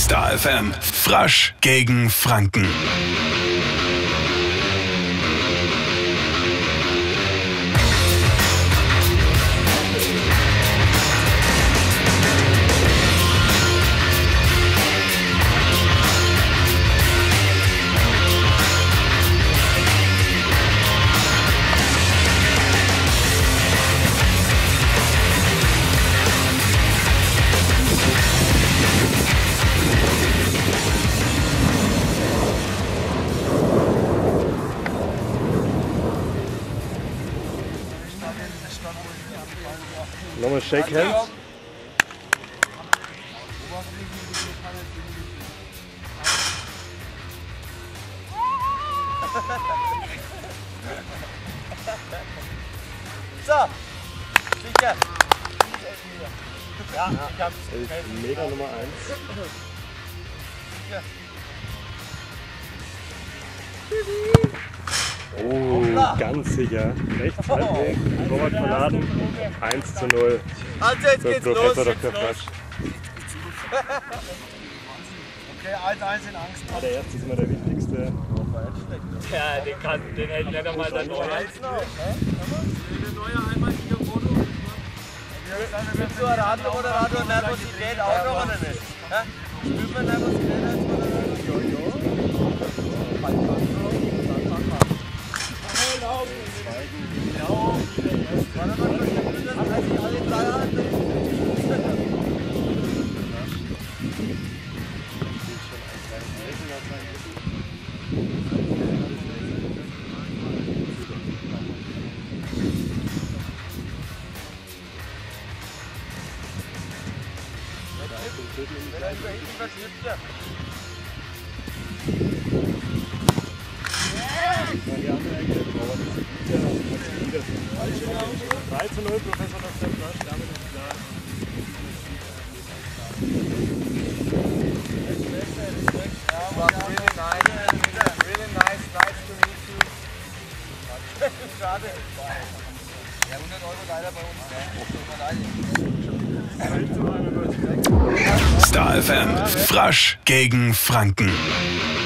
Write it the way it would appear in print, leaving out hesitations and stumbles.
Star FM, Frasch gegen Franken. Nochmal Shake Hands. So, sicher. Ja, ich hab's. Mega Nummer 1. Oh, ganz sicher. Rechts halbwegs. Torwart verladen. 1:0. Also jetzt Für geht's los. Professor Dr. Frasch. Okay, 1-1 in Angst. Der erste ist immer der wichtigste. Ja, den hätte nicht einmal der Neue. Der neue einmal hier Foto. Gibt so ein Radler-Moderator Nervosität auch noch oder nicht? Spürt man Nervosität als Moderator? Ja. 3:0, Professor Dr. Frasch, damit ist klar. Really nice to meet you. Schade. Ja, 100 € leider bei uns. Star FM, Frasch gegen Franken.